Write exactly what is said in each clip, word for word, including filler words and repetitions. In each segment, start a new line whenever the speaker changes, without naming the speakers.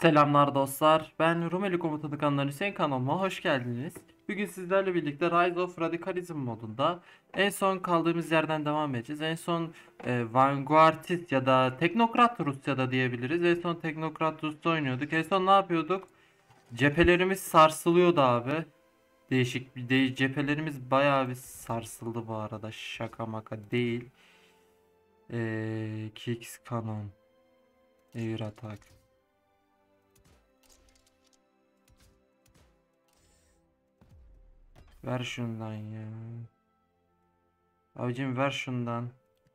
Selamlar dostlar. Ben Rumeli Komutanı Kanlar Hüseyin, kanalıma hoş geldiniz. Bugün sizlerle birlikte Rise of Radicalism modunda en son kaldığımız yerden devam edeceğiz. En son e, Vanguardist ya da Teknokrat Rusya'da diyebiliriz. En son Teknokrat Rus'ta oynuyorduk. En son ne yapıyorduk? Cephelerimiz sarsılıyordu abi. Değişik bir de cephelerimiz bayağı bir sarsıldı bu arada. Şaka maka değil. Eee Kix Canon Air Attack. Ver şundan ya. Abicim ver şundan.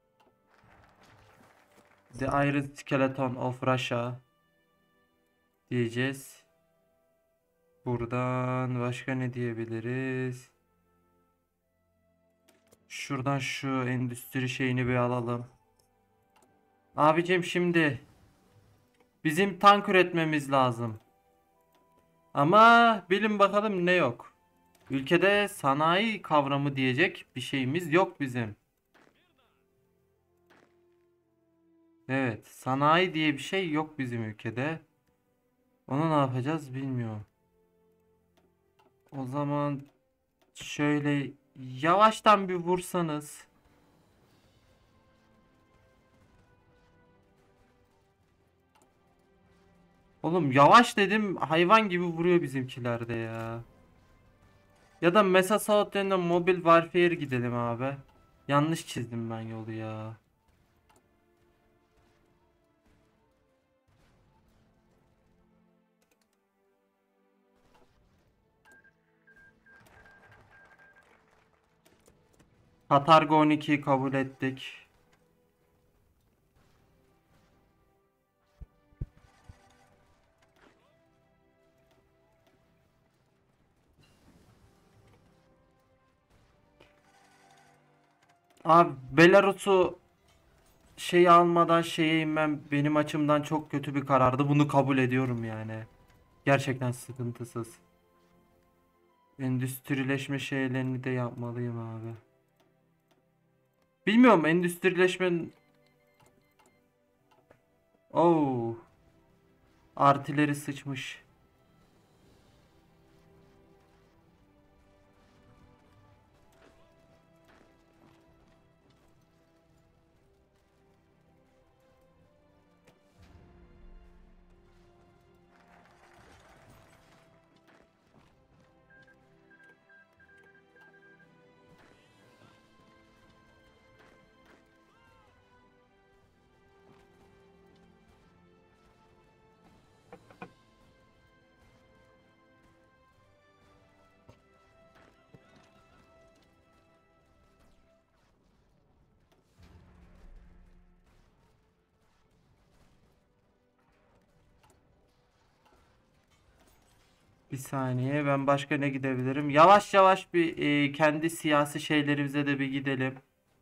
The Iron Skeleton of Russia diyeceğiz. Buradan başka ne diyebiliriz? Şuradan şu endüstri şeyini bir alalım. Abicim şimdi bizim tank üretmemiz lazım. Ama bilin bakalım ne yok. Ülkede sanayi kavramı diyecek bir şeyimiz yok bizim. Evet, sanayi diye bir şey yok bizim ülkede. Onu ne yapacağız bilmiyorum. O zaman şöyle yavaştan bir vursanız. Oğlum yavaş dedim, hayvan gibi vuruyor bizimkiler de ya. Ya da Mesa South yönünden Mobile Warfare gidelim abi. Yanlış çizdim ben yolu ya. Katarga on ikiyi kabul ettik. Abi Belarus'u şey almadan şeye inmem benim açımdan çok kötü bir karardı. Bunu kabul ediyorum yani. Gerçekten sıkıntısız. Endüstrileşme şeylerini de yapmalıyım abi. Bilmiyorum, endüstrileşme... Oo. Artileri sıçmış. Bir saniye, ben başka ne gidebilirim? Yavaş yavaş bir e, kendi siyasi şeylerimize de bir gidelim.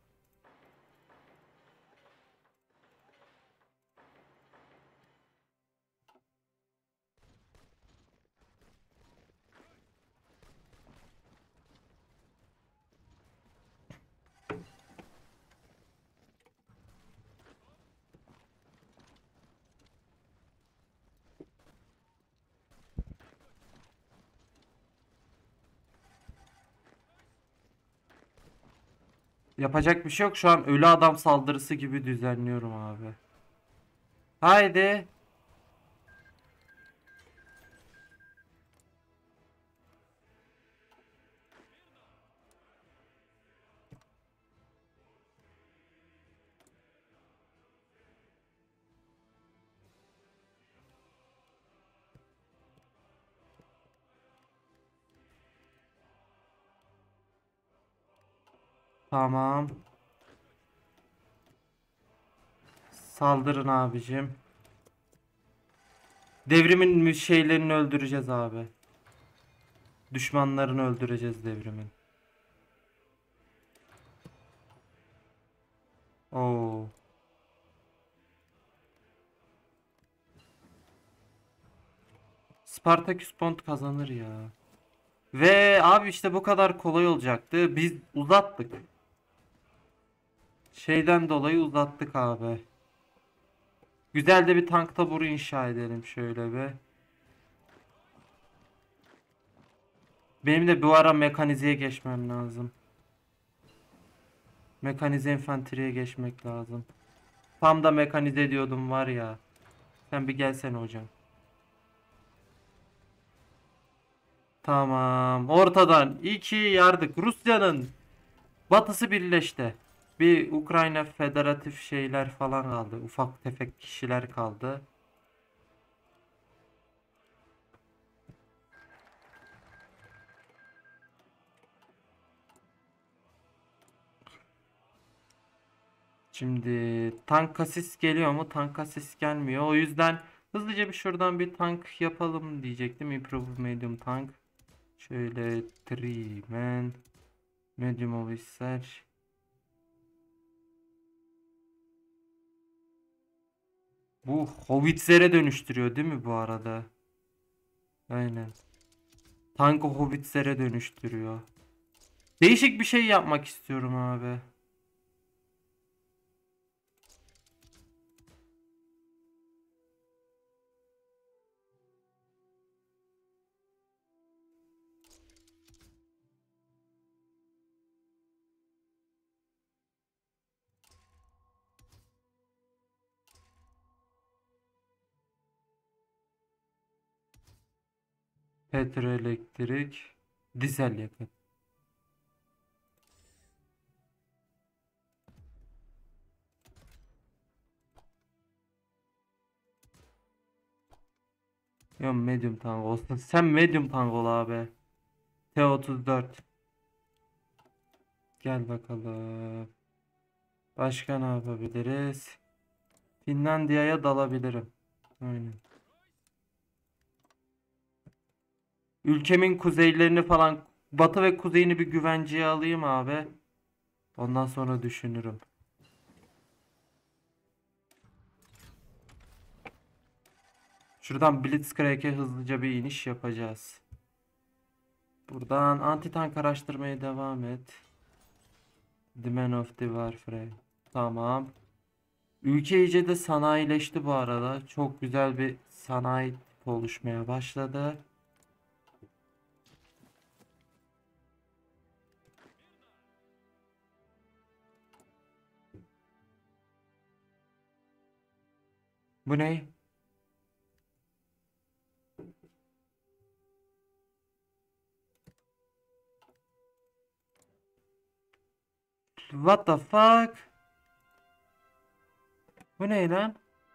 Yapacak bir şey yok. Şu an ölü adam saldırısı gibi düzenliyorum abi. Haydi. Tamam. Saldırın abicim. Devrimin mü- şeylerini öldüreceğiz abi. Düşmanlarını öldüreceğiz devrimin. Oo. Spartaküs Pont kazanır ya. Ve abi işte bu kadar kolay olacaktı. Biz uzattık. Şeyden dolayı uzattık abi. Güzel de bir tank taburu inşa edelim şöyle bir. Benim de bu ara mekanizeye geçmem lazım. Mekanize infanteriye geçmek lazım. Tam da mekanize ediyordum var ya. Sen bir gelsene hocam. Tamam. Ortadan iki yardık. Rusya'nın batısı birleşti. Bir Ukrayna federatif şeyler falan kaldı. Ufak tefek kişiler kaldı. Şimdi tank kasis geliyor mu? Tank kasis gelmiyor. O yüzden hızlıca bir şuradan bir tank yapalım diyecektim. Improve medium tank. Şöyle three man medium officer. Bu hovitzlere dönüştürüyor değil mi bu arada? Aynen. Tankı hovitzlere dönüştürüyor. Değişik bir şey yapmak istiyorum abi. Petroelektrik, dizel yakıt. Ya medium tank olsun. Sen medium tank ol abi. T otuz dört. Gel bakalım. Başka ne yapabiliriz? Finlandiya'ya dalabilirim. Aynen. Ülkemin kuzeylerini falan, batı ve kuzeyini bir güvenceye alayım abi. Ondan sonra düşünürüm. Şuradan Blitzkrieg'e hızlıca bir iniş yapacağız. Buradan anti tank araştırmaya devam et. The Man of the Warframe. Tamam. Ülke iyice de sanayileşti bu arada. Çok güzel bir sanayi tipi oluşmaya başladı. Bu ne? What the fuck? Bu ne lan?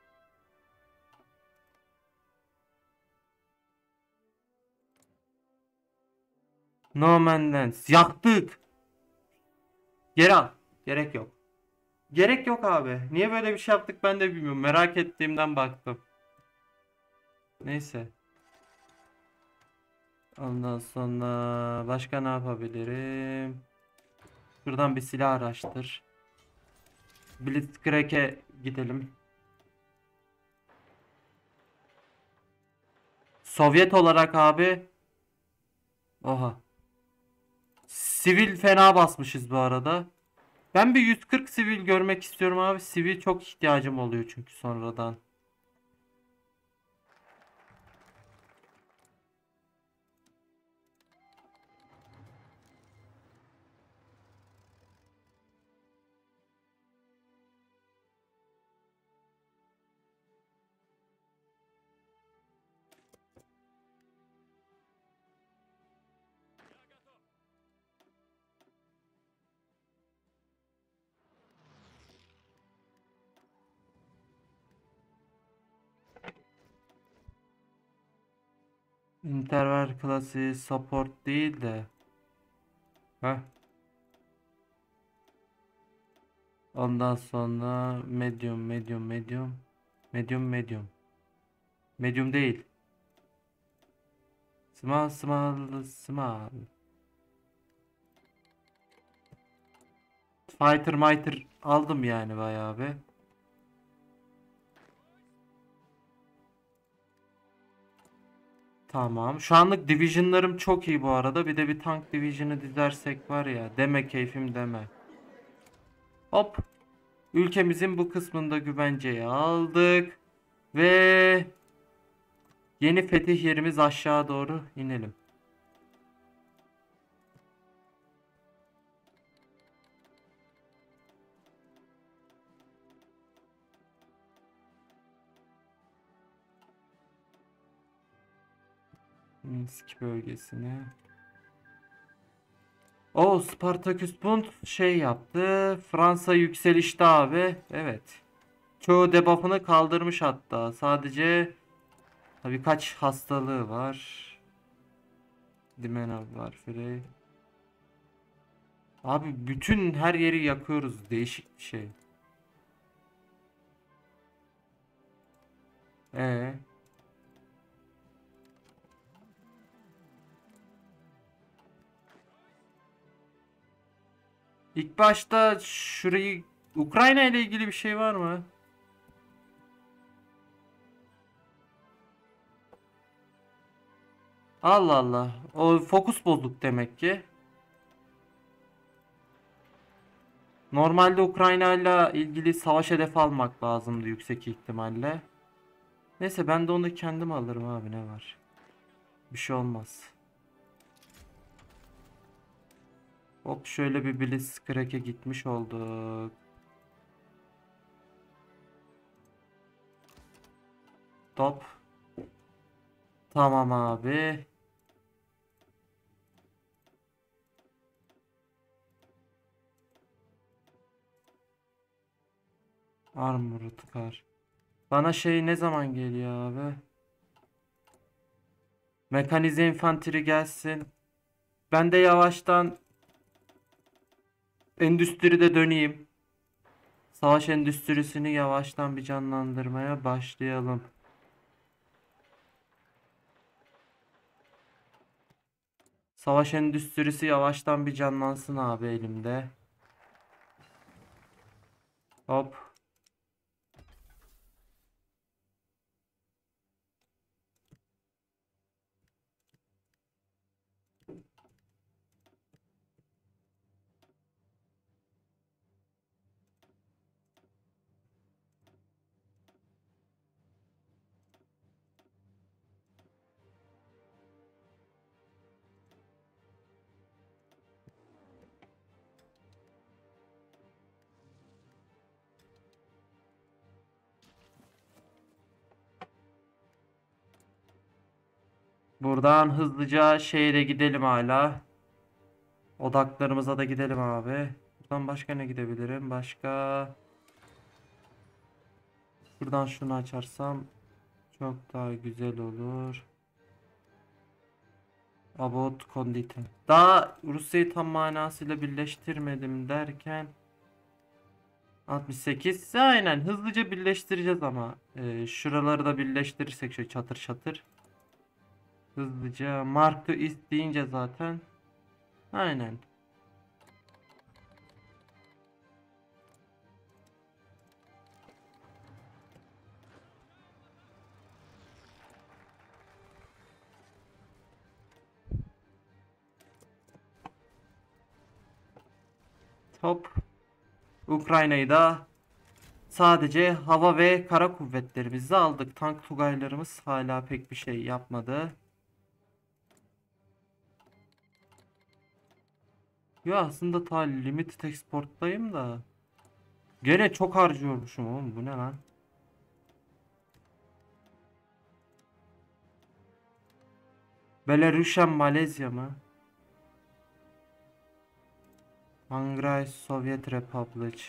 No Man's Land. Yaktık. Geri al. Gerek yok. Gerek yok abi. Niye böyle bir şey yaptık ben de bilmiyorum. Merak ettiğimden baktım. Neyse. Ondan sonra başka ne yapabilirim? Şuradan bir silah araştır. Blitzkrieg'e gidelim. Sovyet olarak abi. Oha. Sivil fena basmışız bu arada. Ben bir yüz kırk sivil görmek istiyorum abi. Sivil çok ihtiyacım oluyor çünkü sonradan. Interval klası support değil de. Heh. Ondan sonra medium, medium, medium. Medium, medium. Medium değil. Small, small, small. Fighter, miter aldım yani bayağı bir. Tamam. Şu anlık division'larım çok iyi bu arada. Bir de bir tank division'ı dizersek var ya. Deme keyfim deme. Hop. Ülkemizin bu kısmında güvenceye aldık. Ve yeni fetih yerimiz aşağı doğru inelim. Minsk bölgesine. O Spartaküs Bund şey yaptı. Fransa yükselişte abi. Evet. Çoğu debuff'ını kaldırmış hatta. Sadece birkaç hastalığı var. Dimena var. Frey. Abi bütün her yeri yakıyoruz. Değişik bir şey. E İlk başta şurayı Ukrayna ile ilgili bir şey var mı? Allah Allah. O fokus bozduk demek ki. Normalde Ukrayna ile ilgili savaş hedefi almak lazımdı yüksek ihtimalle. Neyse ben de onu kendim alırım abi, ne var. Bir şey olmaz. Hop şöyle bir Blitzkrieg'e gitmiş olduk. Top. Tamam abi. Armored Car. Bana şey ne zaman geliyor abi? Mekanize infantry gelsin. Ben de yavaştan endüstride döneyim. Savaş endüstrisini yavaştan bir canlandırmaya başlayalım. Savaş endüstrisi yavaştan bir canlansın abi elimde. Hop. Buradan hızlıca şeye de gidelim hala. Odaklarımıza da gidelim abi. Buradan başka ne gidebilirim? Başka... Buradan şunu açarsam çok daha güzel olur. About Condite. Daha Rusya'yı tam manasıyla birleştirmedim derken altmış sekiz. Aynen hızlıca birleştireceğiz ama. Ee, şuraları da birleştirirsek şöyle çatır çatır. Hızlıca. Mark to East deyince zaten. Aynen. Top. Ukrayna'yı da sadece hava ve kara kuvvetlerimizi aldık. Tank tugaylarımız hala pek bir şey yapmadı. Ya aslında ta limited export'tayım da. Gene çok harcıyormuşum oğlum, bu ne lan? Belarusian Malezya mı? Mangray Sovyet Republic.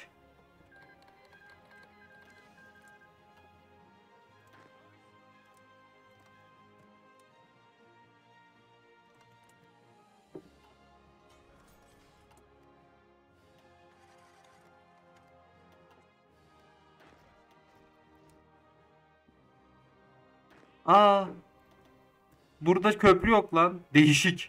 Aa, burada köprü yok lan. Değişik.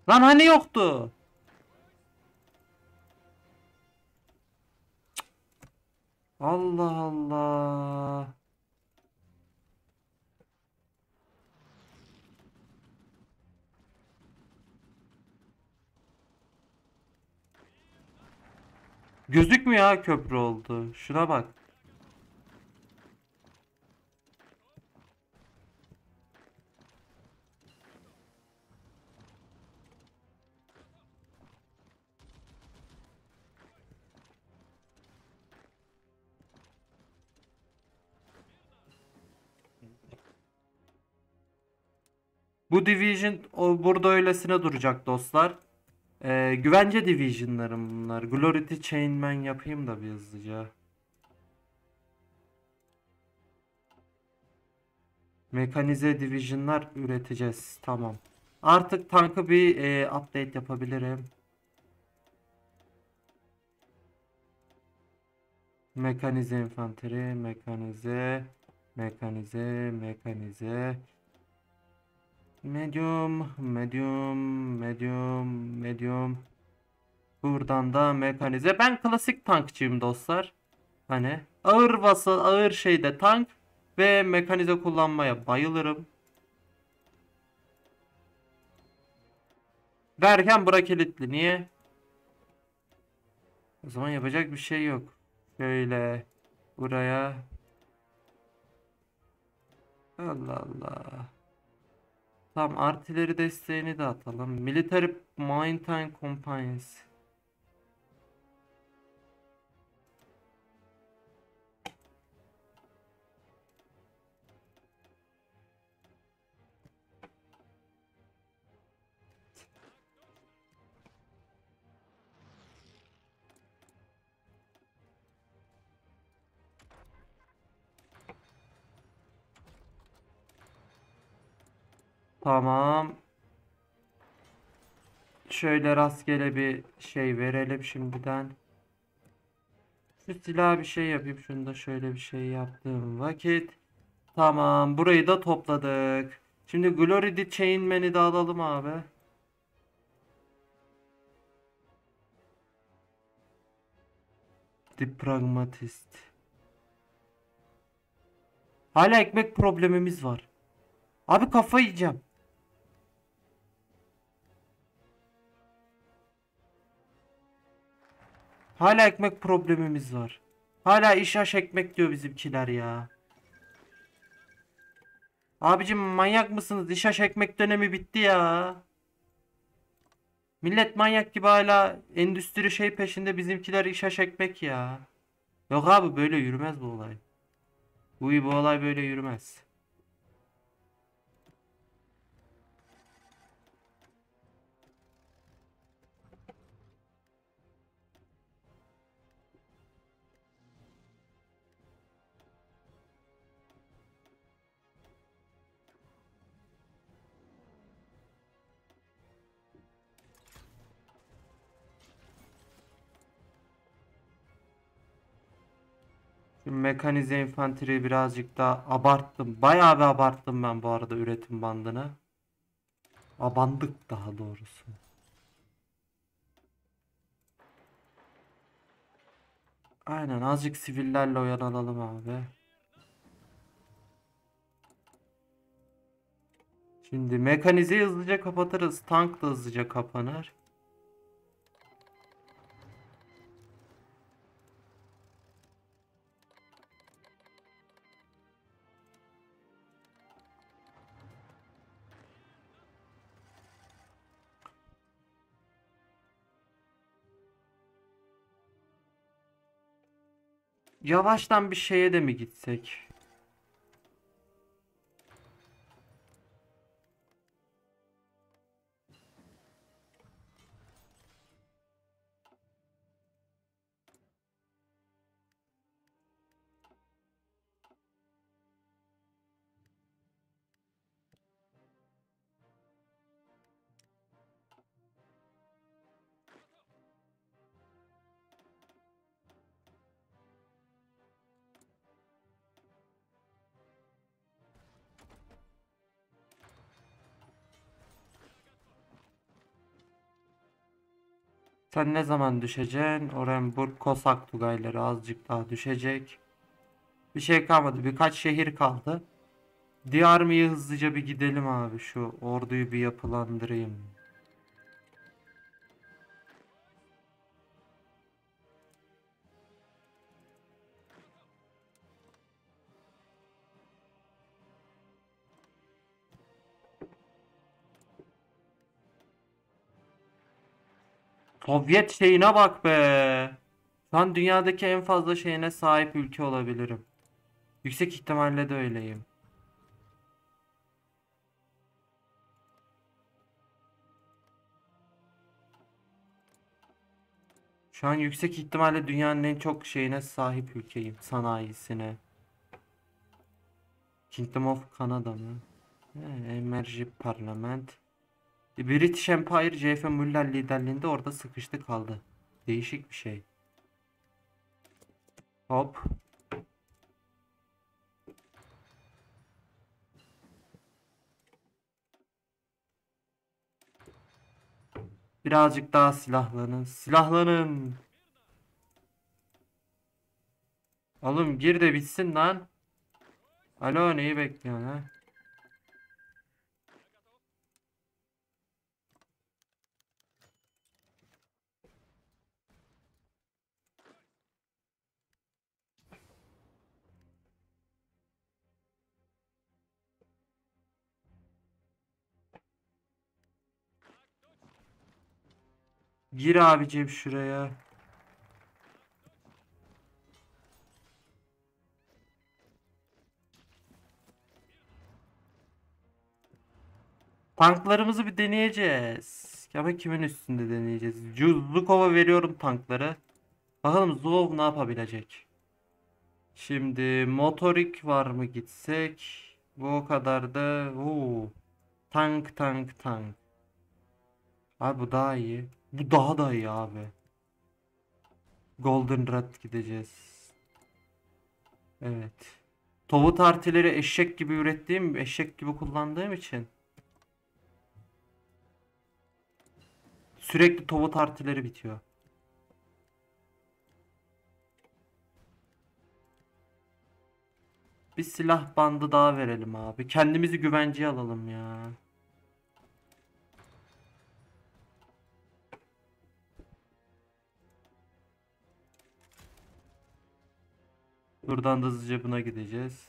Lan hani yoktu? Allah Allah. Gözükmüyor ha, köprü oldu. Şuna bak. Bu division o burada öylesine duracak dostlar. Ee, güvence divisionlarım bunlar. Glority Chainman yapayım da bir hızlıca. Mekanize divisionlar üreteceğiz. Tamam. Artık tankı bir e, update yapabilirim. Mekanize infanteri, mekanize, mekanize, mekanize. Medium, medium, medium, medium. Buradan da mekanize. Ben klasik tankçıyım dostlar. Hani ağır vasıl, ağır şeyde tank ve mekanize kullanmaya bayılırım. Derken bura kilitli. Niye? O zaman yapacak bir şey yok. Şöyle buraya. Allah Allah. Tamam, artileri desteğini de atalım. Military Mountain Companies. Tamam. Şöyle rastgele bir şey verelim şimdiden. Şu silah bir şey yapayım. Şunu da şöyle bir şey yaptığım vakit. Tamam. Burayı da topladık. Şimdi Glory the Chainman'i de alalım abi. The Pragmatist. Hala ekmek problemimiz var. Abi kafayı yiyeceğim. Hala ekmek problemimiz var. Hala iş aş ekmek diyor bizimkiler ya. Abicim manyak mısınız? İş aş ekmek dönemi bitti ya. Millet manyak gibi hala endüstri şey peşinde, bizimkiler iş aş ekmek ya. Yok abi, böyle yürümez bu olay. Bu, bu olay böyle yürümez. Şu mekanize infanteriyi birazcık daha abarttım. Bayağı bir abarttım ben bu arada üretim bandını. Abandık daha doğrusu. Aynen, azıcık sivillerle oyalanalım abi. Şimdi mekanizeyi hızlıca kapatırız. Tank da hızlıca kapanır. Yavaştan bir şeye de mi gitsek? Sen ne zaman düşeceksin? Orenburg, Kosak Tugayları azıcık daha düşecek. Bir şey kalmadı. Birkaç şehir kaldı. Diyarmi'ye hızlıca bir gidelim abi. Şu orduyu bir yapılandırayım. Sovyet şeyine bak be. Şu an dünyadaki en fazla şeyine sahip ülke olabilirim. Yüksek ihtimalle de öyleyim. Şu an yüksek ihtimalle dünyanın en çok şeyine sahip ülkeyim. Sanayisine. Kingdom of Canada mı? He, Emerji Parlament. E, British Empire C F Müller liderliğinde orada sıkıştı kaldı. Değişik bir şey. Hop. Birazcık daha silahlanın. Silahlanın. Oğlum gir de bitsin lan. Alo neyi bekliyorsun ha? Gir abicim şuraya. Tanklarımızı bir deneyeceğiz. Ama kimin üstünde deneyeceğiz? Zhukov'a veriyorum tankları. Bakalım Zhukov ne yapabilecek? Şimdi motorik var mı gitsek? Bu o kadar da. Oo. Tank tank tank. Abi bu daha iyi. Bu daha da iyi abi. Golden Rat gideceğiz. Evet. Tovut artileri eşek gibi ürettiğim, eşek gibi kullandığım için sürekli tovut artileri bitiyor. Bir silah bandı daha verelim abi. Kendimizi güvenceye alalım ya. Buradan da hızlıca buna gideceğiz.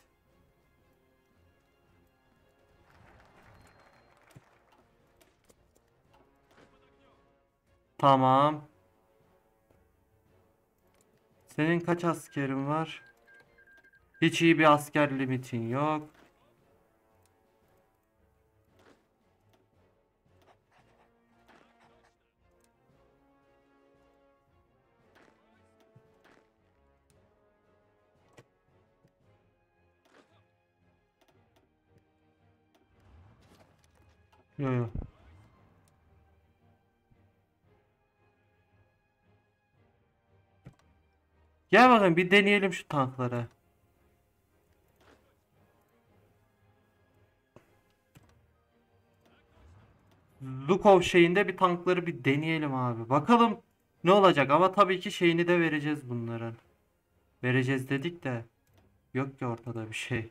Tamam. Senin kaç askerin var? Hiç iyi bir asker limitin yok. Yo yo. Gel bakalım bir deneyelim şu tankları. Lukov şeyinde bir tankları bir deneyelim abi. Bakalım ne olacak ama tabii ki şeyini de vereceğiz bunların. Vereceğiz dedik de yok ki ortada bir şey.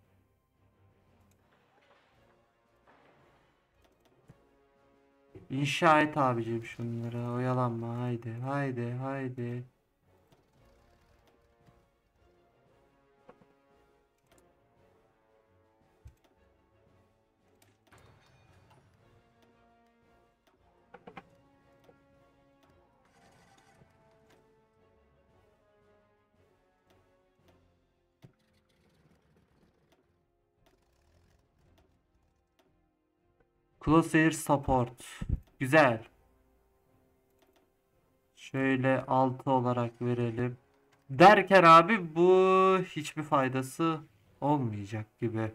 İnşa et abicim şunları. Oyalanma haydi haydi haydi. Crosshair Support. Güzel. Şöyle altı olarak verelim. Derken abi bu hiçbir faydası olmayacak gibi.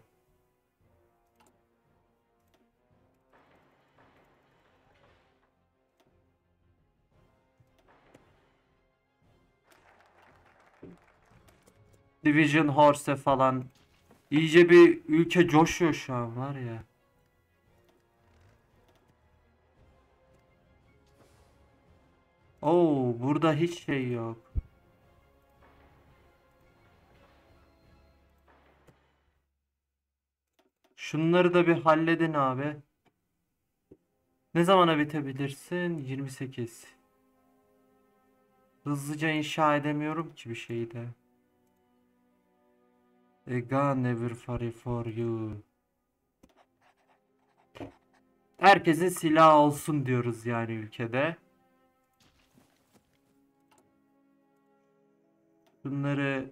Division Horse falan. İyice bir ülke coşuyor şu an var ya. Oo, burada hiç şey yok. Şunları da bir halledin abi. Ne zamana bitebilirsin? yirmi sekiz. Hızlıca inşa edemiyorum ki bir şeyi de. A gun never far for you. Herkesin silahı olsun diyoruz yani ülkede. Bunları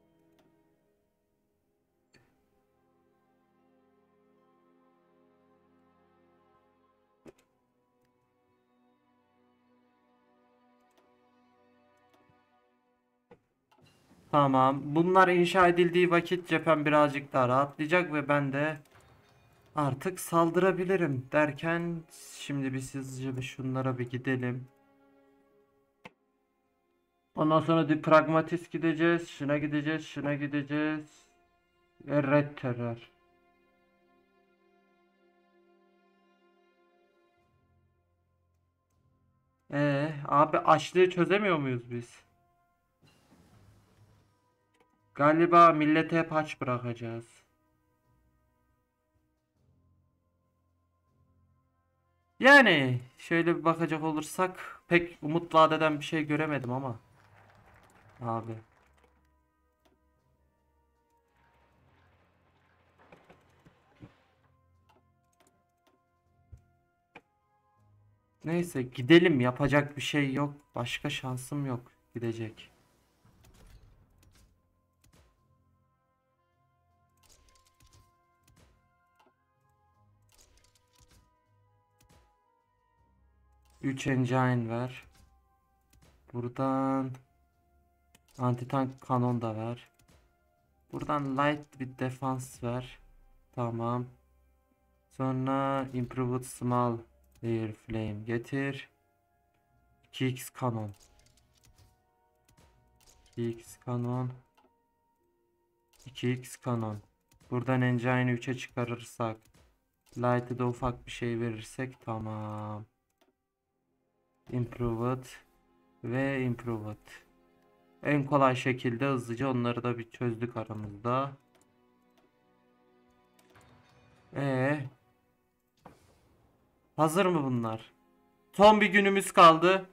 tamam. Bunlar inşa edildiği vakit cephem birazcık daha rahatlayacak ve ben de artık saldırabilirim derken şimdi biz hızlıca bir şunlara bir gidelim. Ondan sonra bir pragmatist gideceğiz. Şuna gideceğiz. Şuna gideceğiz. Ve red terör. Ee, abi açlığı çözemiyor muyuz biz? Galiba millete hep aç bırakacağız. Yani şöyle bir bakacak olursak pek umut vaat eden bir şey göremedim ama abi. Neyse gidelim, yapacak bir şey yok. Başka şansım yok gidecek. üç engine ver. Buradan anti-tank kanon da ver. Buradan light bir defans ver. Tamam. Sonra improved small air flame getir. iki x kanon. iki x kanon. iki x kanon. Buradan engine'ı üçe çıkarırsak, light'ı da ufak bir şey verirsek tamam. Improved ve improved. En kolay şekilde hızlıca onları da bir çözdük aramızda. Ee, hazır mı bunlar? Son bir günümüz kaldı.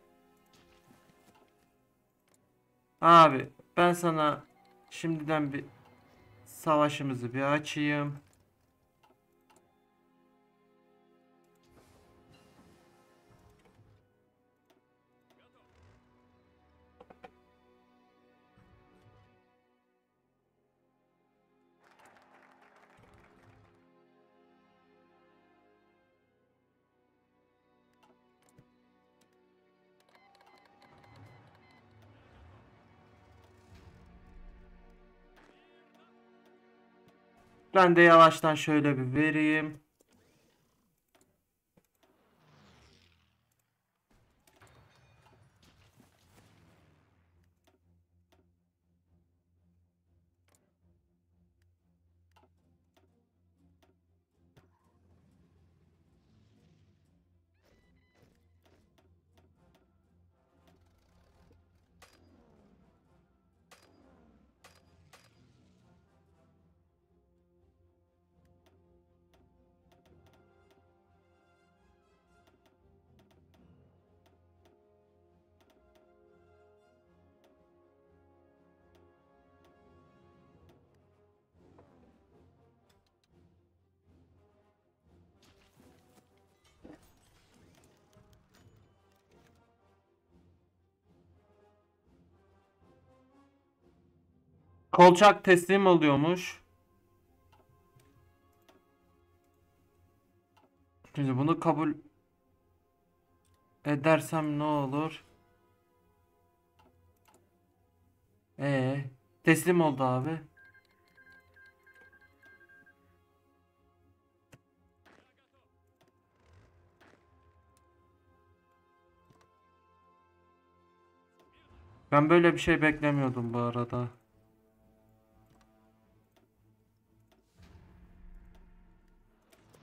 Abi ben sana şimdiden bir savaşımızı bir açayım. Ben de yavaştan şöyle bir vereyim. Kolçak teslim oluyormuş. Şimdi bunu kabul edersem ne olur? Ee, teslim oldu abi. Ben böyle bir şey beklemiyordum bu arada.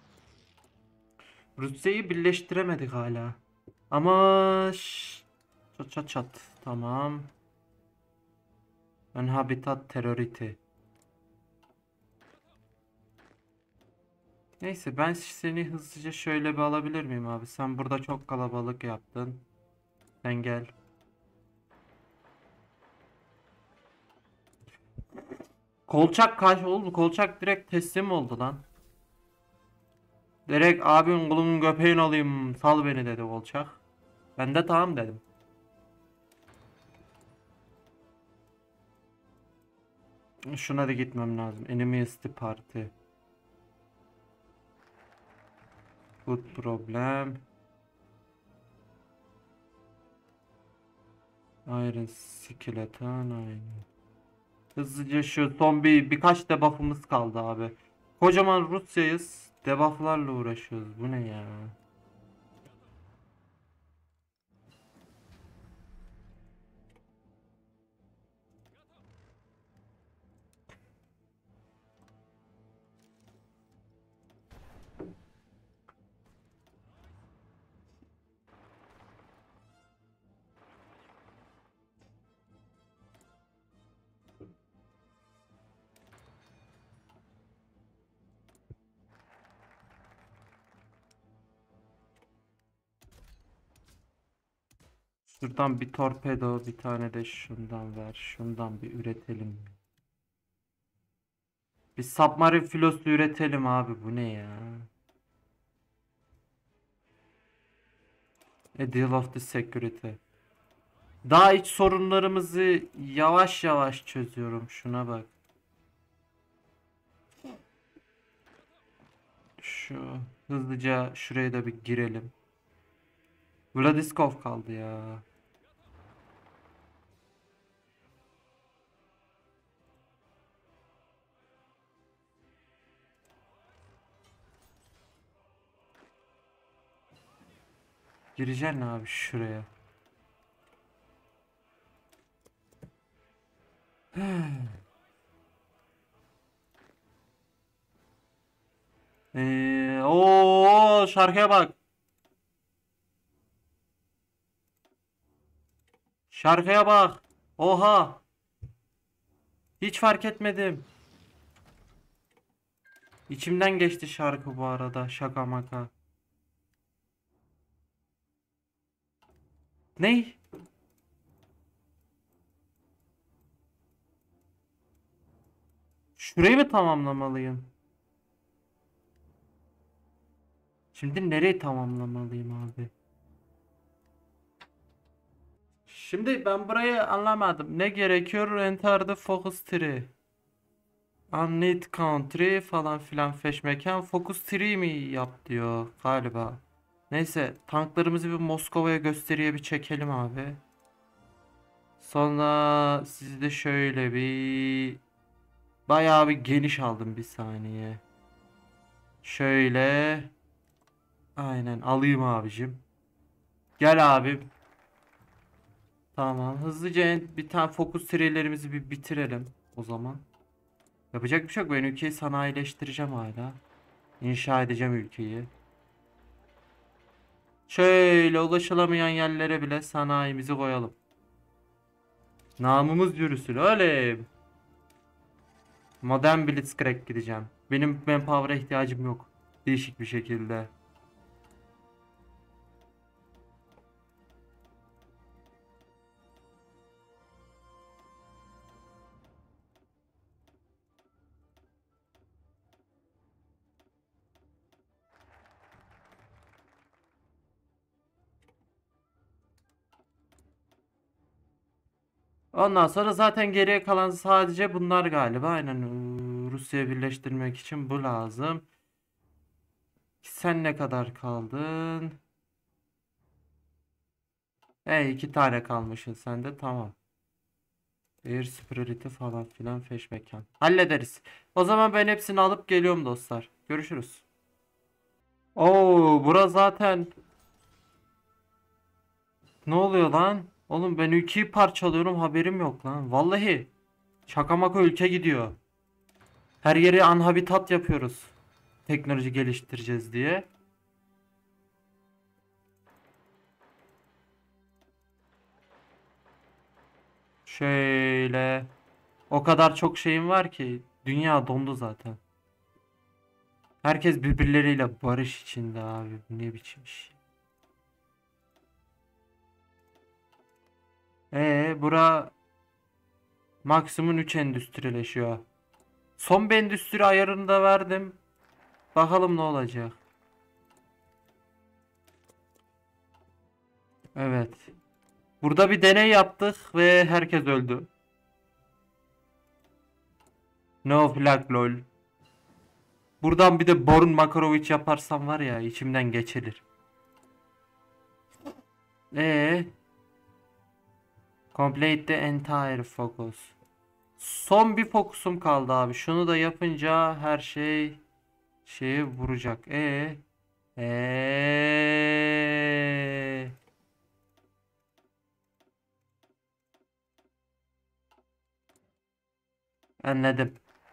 Rusya'yı birleştiremedik hala. Ama ş- Çat çat çat. Tamam. Ön habitat teröriti. Neyse ben seni hızlıca şöyle bir alabilir miyim abi? Sen burada çok kalabalık yaptın. Sen gel. Kolçak kaç oldu? Kolçak direkt teslim oldu lan. Direkt abim kulumun köpeğini alayım sal beni dedi Kolçak. Ben de tamam dedim. Şuna da gitmem lazım. Enemy is the party. Good problem. Iron Skeleton aynı. Hızlıca şu son bir birkaç debuff'ımız kaldı abi. Kocaman Rusya'yız. Debuff'larla uğraşıyoruz. Bu ne ya? Şuradan bir torpedo, bir tane de şundan ver. Şundan bir üretelim. Bir submarine filosu üretelim abi. Bu ne ya? A deal of the security. Daha iç sorunlarımızı yavaş yavaş çözüyorum. Şuna bak. Şu hızlıca şuraya da bir girelim. Vladiskov kaldı ya. Gireceksin abi şuraya. Ee, o şarkıya bak. Şarkıya bak. Oha. Hiç fark etmedim. İçimden geçti şarkı bu arada. Şaka maka. Ney? Şurayı mı tamamlamalıyım? Şimdi nereyi tamamlamalıyım abi? Şimdi ben burayı anlamadım. Ne gerekiyor? Enter the focus tree. Unneed country falan filan feşmeken focus tree mi yap diyor galiba. Neyse tanklarımızı bir Moskova'ya gösteriye bir çekelim abi. Sonra sizi de şöyle bir bayağı bir geniş aldım bir saniye. Şöyle aynen alayım abicim. Gel abim. Tamam hızlıca en- bir tane fokus tree'lerimizi bir bitirelim o zaman. Yapacak bir şey yok. Ben ülkeyi sanayileştireceğim hala. İnşa edeceğim ülkeyi. Şöyle ulaşılamayan yerlere bile sanayimizi koyalım. Namımız yürüsün. Öyle. Modern Blitzkrieg gideceğim. Benim manpower'a ihtiyacım yok. Değişik bir şekilde. Ondan sonra zaten geriye kalan sadece bunlar galiba. Aynen ıı, Rusya'yı birleştirmek için bu lazım. Sen ne kadar kaldın? E iki tane kalmışsın sen de tamam. Air superiority falan filan feşmekan. Hallederiz. O zaman ben hepsini alıp geliyorum dostlar. Görüşürüz. Oo, bura zaten ne oluyor lan? Oğlum ben ülkeyi parçalıyorum haberim yok lan. Vallahi şaka maka ülke gidiyor. Her yeri anhabitat yapıyoruz. Teknoloji geliştireceğiz diye. Şöyle. O kadar çok şeyim var ki. Dünya dondu zaten. Herkes birbirleriyle barış içinde abi. Bu ne biçim iş. Ee, bura maksimum üç endüstrileşiyor. Son bir endüstri ayarını da verdim. Bakalım ne olacak. Evet. Burada bir deney yaptık ve herkes öldü. No flag lol. Buradan bir de Borun Makarovic yaparsam var ya içimden geçilir. Ee, complete the entire focus. Son bir fokusum kaldı abi. Şunu da yapınca her şey şeyi vuracak. E e Anladım.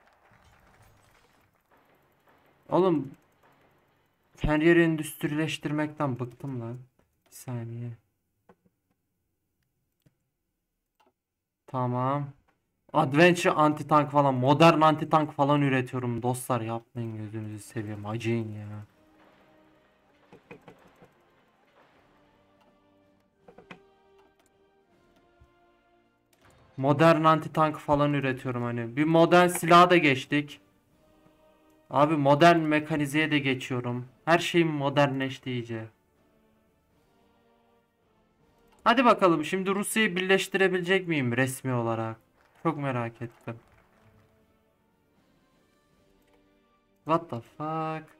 Oğlum her yeri endüstrileştirmekten bıktım lan. Bir saniye. Tamam. Adventure anti tank falan, modern anti tank falan üretiyorum dostlar, yapmayın gözünüzü seveyim, acıyın ya. Modern anti tank falan üretiyorum hani. Bir modern silaha da geçtik. Abi modern mekanizeye de geçiyorum. Her şeyim modernleşti iyice. Hadi bakalım şimdi Rusya'yı birleştirebilecek miyim resmi olarak? Çok merak ettim. What the fuck?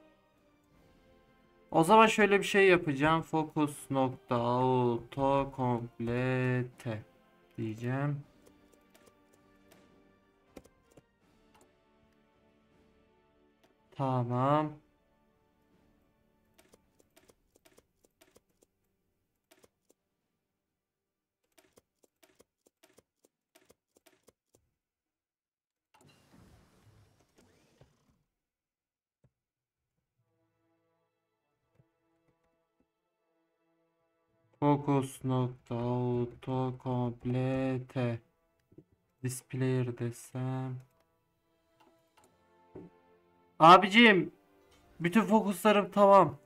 O zaman şöyle bir şey yapacağım. Focus nokta auto complete diyeceğim. Tamam. Focus nokta auto complete displayer desem. Abiciğim, bütün fokuslarım tamam.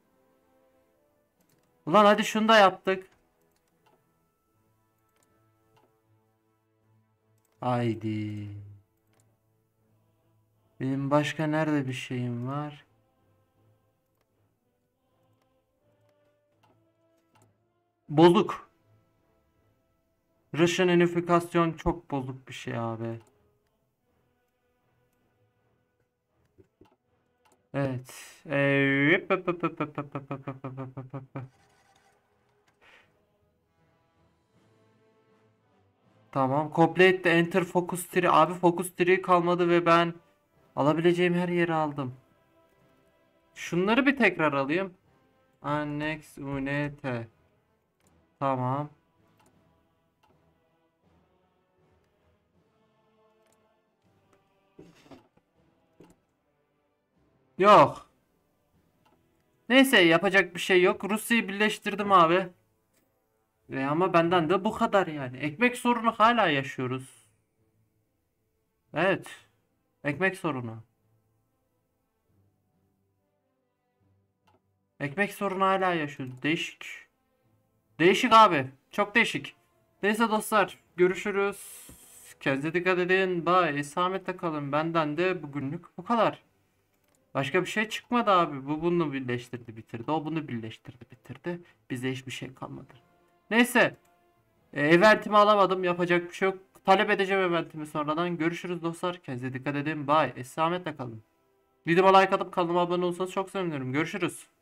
Ulan hadi şunu da yaptık. Haydi. Benim başka nerede bir şeyim var? Bozuk. Russian unifikasyon çok bozuk bir şey abi. Evet. Ee, Tamam. Complete the enter focus tree. Abi focus tree kalmadı ve ben alabileceğim her yeri aldım. Şunları bir tekrar alayım. Annex unit. Tamam. Yok. Neyse yapacak bir şey yok. Rusya'yı birleştirdim abi. E ama benden de bu kadar yani. Ekmek sorunu hala yaşıyoruz. Evet. Ekmek sorunu. Ekmek sorunu hala yaşıyoruz. Değişik. Değişik abi. Çok değişik. Neyse dostlar. Görüşürüz. Kendinize dikkat edin. Bye. Esametle kalın. Benden de bugünlük bu kadar. Başka bir şey çıkmadı abi. Bu bunu birleştirdi bitirdi. O bunu birleştirdi bitirdi. Bize hiçbir şey kalmadı. Neyse. E, eventimi alamadım. Yapacak bir şey yok. Talep edeceğim eventimi sonradan. Görüşürüz dostlar. Kendinize dikkat edin. Bye. Esametle kalın. Videoma like atıp kanalıma abone olursanız çok sevinirim. Görüşürüz.